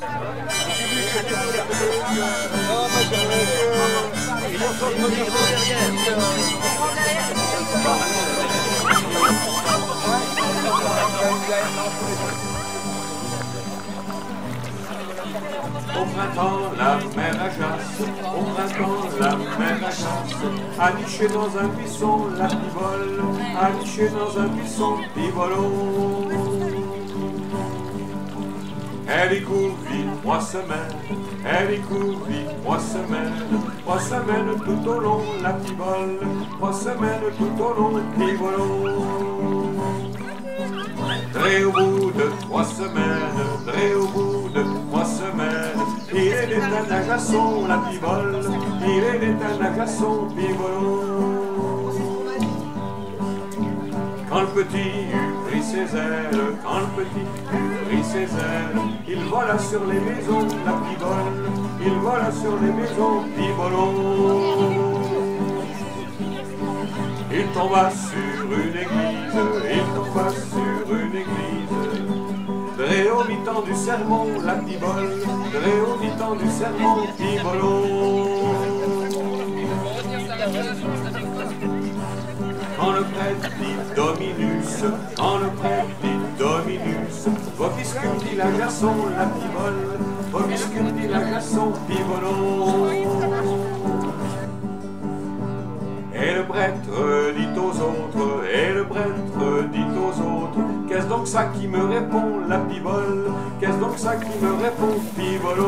Au printemps, la mer à chasse, au printemps, la mer à chasse, à nicher dans un buisson, la pivole, à nicher dans un buisson, pivolo. Elle y court vite 3 semaines, elle y court vite 3 semaines tout au long, la pivole, 3 semaines tout au long, pivolo. Très au bout de 3 semaines, très au bout de 3 semaines, il est un agasson, la pivole, il est un agasson, pivolo. Quand le petit eut pris ses ailes, quand le petit eut pris ses ailes, il vola sur les maisons, la pivole, il vola sur les maisons, pivolo. Il tomba sur une église, il tomba sur une église. Très haut mi-temps du sermon, la pivole, très haut mi-temps du sermon, pivolo. Quand le prêtre dit Dominus, quand le prêtre dit Dominus, vobiscum dit la garçon, la pivole, vobiscum dit la garçon, pivolo. Et le prêtre dit aux autres, et le prêtre dit aux autres, qu'est-ce donc ça qui me répond, la pivole, qu'est-ce donc ça qui me répond, pivolo.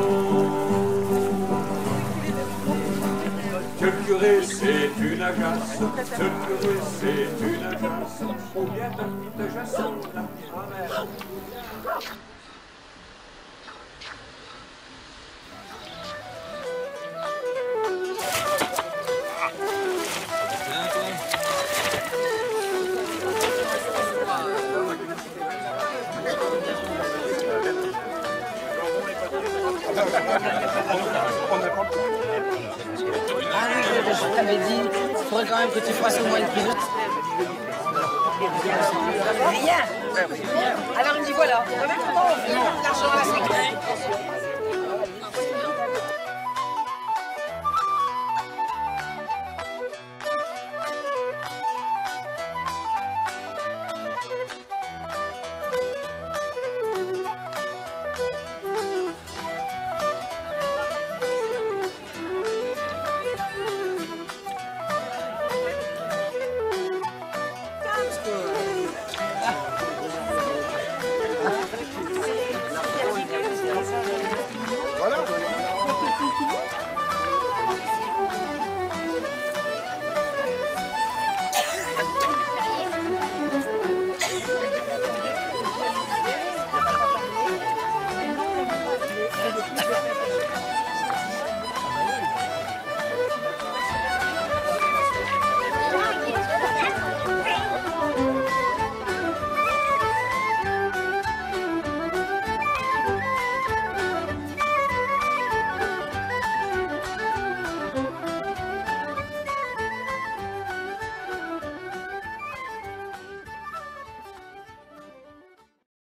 Que le curé c'est une agace, que le curé c'est une agace, ou bien ta petite jasson, la pivole. Ah oui, je t'avais dit, il faudrait quand même que tu fasses au moins une pilote. Rien.